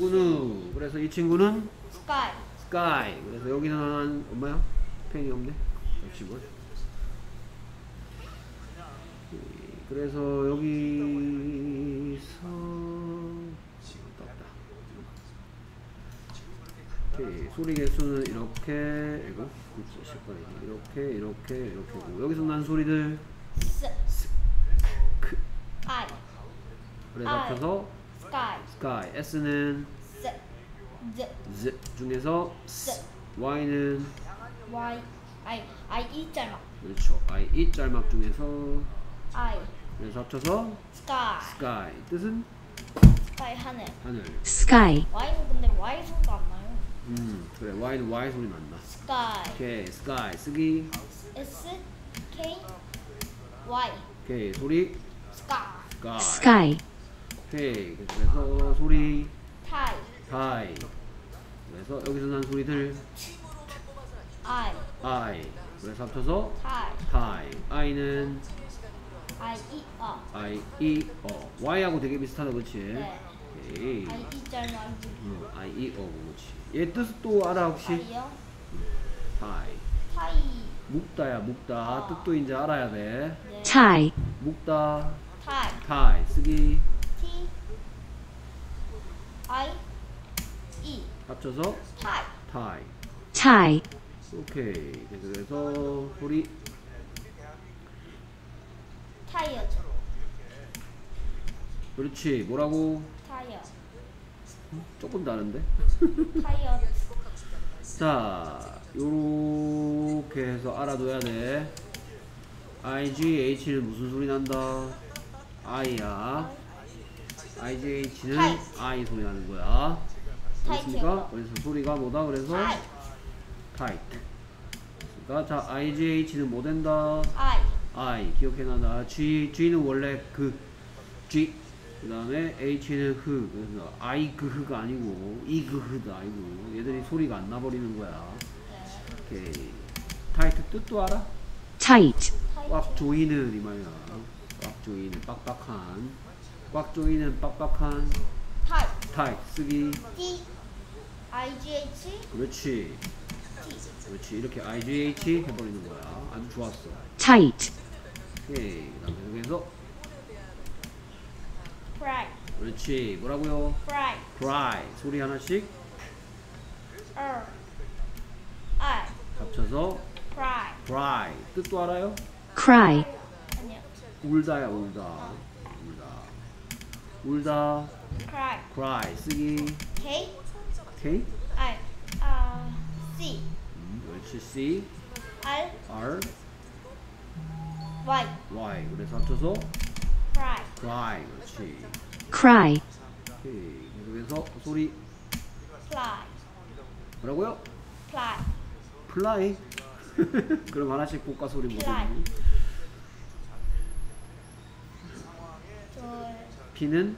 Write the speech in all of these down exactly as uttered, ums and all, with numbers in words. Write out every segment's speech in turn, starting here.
스누. 그래서 이 친구는 sky. sky. 그래서 여기는 한 엄마야? 펜이 없네. 역시 뭐. 그래서 여기서 오케이. 소리 개수는 이렇게 이거 이렇게 이렇게 이렇게고 여기서 난 소리들 s, 스, 크. I, 그래서 I. 합쳐서 sky. sky. S는 s, z, z 중에서 s, y는 y, I, I 이 짤막. 그렇죠. i 이 짤막 중에서 I, 그래서 합쳐서 sky. sky. 뜻은 sky 하늘. 하늘. sky, Y는 근데 Y 소리가 안 나요. 음 그래. y는 y 소리 난다. sky. 오케이. sky 쓰기. S, K, Y. 오케이. 소리 sky. sky. sky, 오케이. 그래서 소리 tie. tie. 그래서 여기서 난 소리들 I, I. 그래서 합쳐서 tie. tie. I는 I, E, 어. I, E, 어. Y하고 되게 비슷하다, 그렇지? 네. 오케이. I 이 짤막. 음, I, E, 어, 그렇지. 얘 뜻 또 알아 혹시? I요. tie. tie. 묵다야, 묵다. 뜻도 이제 알아야 돼. 네. tie, 묵다. tie. tie. 쓰기. T, I, E. 합쳐서 tie. tie. tie, 오케이. 그래서 소리 타이어. 그렇지. 뭐라고? 타이어. 조금 다른데? 타이어. 자, 요렇게 해서 알아둬야 돼. 아이지에이치는 무슨 소리 난다? I야. 아이지에이치는 타이트. I 소리 나는 거야. 타이트. 그렇습니까? 그래서 소리가 뭐다? 그래서 타이트. 타이트. 그러니까 자, 아이지에이치는 뭐 된다? I. I. 기억해놔라. G, G는 원래 그 G. 그 다음에 H는 흐. 그래서 I 그 흐가 아니고 이 그 흐도 아니고 얘들이 소리가 안 나버리는 거야. 네. 오케이. 타이트 뜻도 알아? tight, 꽉 조이는 이 말이야. 꽉 조이는 빡빡한. 꽉 조이는 빡빡한. 타이트. 타이트 쓰기. T, I, G, H, 그렇지. T. 그렇지. 이렇게 아이지에이치 해버리는 거야. 아주 좋았어. tight, 오케이. 그 다음에 여기서 Fry. 그렇지. 뭐라고요? Fry. cry. 소리 하나씩 R. I. 합쳐서 Fry. cry. 뜻도 알아요? cry, 아니요. 울다야 울다. 울다. 울다. Cry. cry. 쓰기. K, K. I, uh, C, 음, 그렇지. C. R, R. Y. Y. 그래서 합쳐서 Fry. cry. 그렇지. cry, 오케이. 계속해서 소리 Fly. 뭐라고요? Fly. 플라이. 그럼 하나씩 볶아 소리 플라이. 뭐지? 둘, P는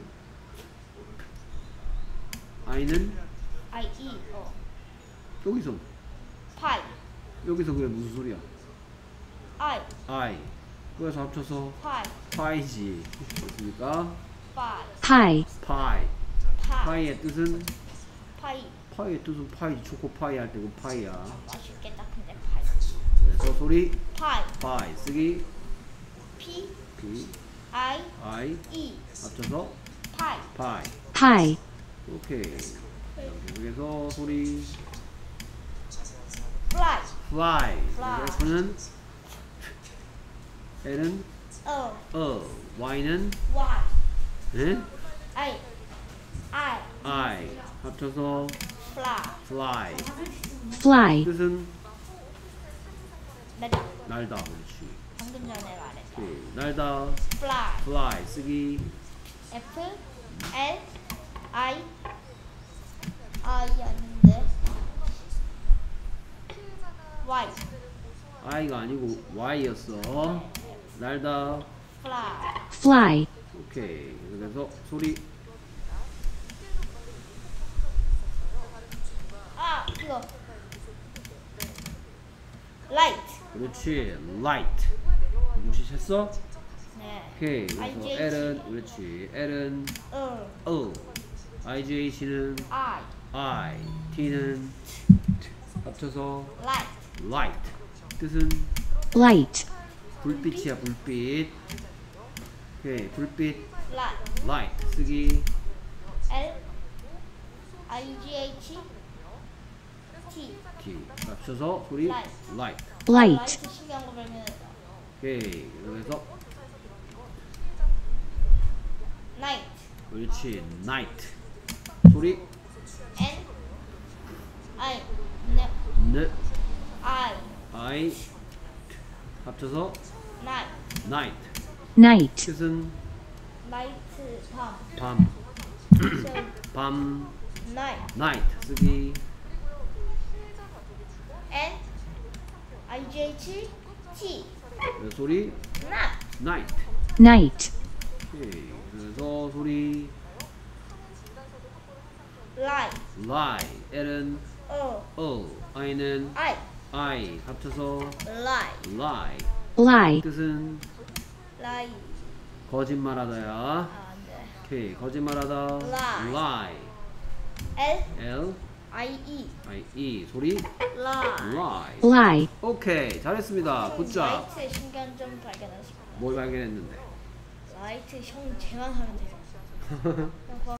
I는 I, E, O. 여기서 Pie. 여기서 그게 무슨 소리야? I, I. 그래서 합쳐서 pie. 파이지. 됐습니까? Pie. pie, 파이. Pie. 파이의 뜻은 Pie. 파이의 뜻은 파이 초코 파이 할 때고 파이야. 맛있겠다. 근데 pie. 그래서 소리 Pie. 파이 쓰기 P, P I, I E. 합쳐서 Pie. 파이. pie, 오케이. 계속해서 소리 Fly. fly. Fly. F는 L은 O, 어, Y는 Y. 에? I, I. I 합쳐서 Fly. fly. fly, 뜻은 날다. 날다. 그렇지. 방금 전에 말했다. 오케이. 날다. Fly. fly 쓰기 F, L, I. I 아닌데. Y. I가 아니고 Y였어. 날다. Fly. fly, 오케이. 그래서 소리 아, 이거. Light. 그렇지. light. 무시했어? 네. 오케이. 그래서 아이지에이치. L은 그렇지. L은 어, 어. 아이지에이치는 I. I, T는 합쳐서 Light. light. 뜻은 light, 불빛이야, 불빛. 오케이, 불빛. Light. light 쓰기. L. I G H. T. T 합쳐서 소리 Light. light. light, 라이트 신기한 거 발견했다. 오케이, 그래서 Night. 그렇지, night. 소리 N. I. N. N, I. I 합쳐서 Night. night. night, 뜻은 Light. 밤. 밤. So 밤, night. night 쓰기. N. I G H. T. 그래서 소리 Night. night. night, 오케이, 그래서 소리 Light. lie. L은 O. O, I는 I. I 합쳐서 Light. lie. lie, 뜻은 Lie. 거짓말하다야. 아, 안 돼. 오케이, 거짓말하다. Lie. lie. L. L, I. E. I, E 소리 Lie. lie. lie, 오케이, 잘했습니다. 굿잡. 라이트의 신기한 점 발견하시고 뭘 발견했는데? 라이트 형 제만 하면 돼요.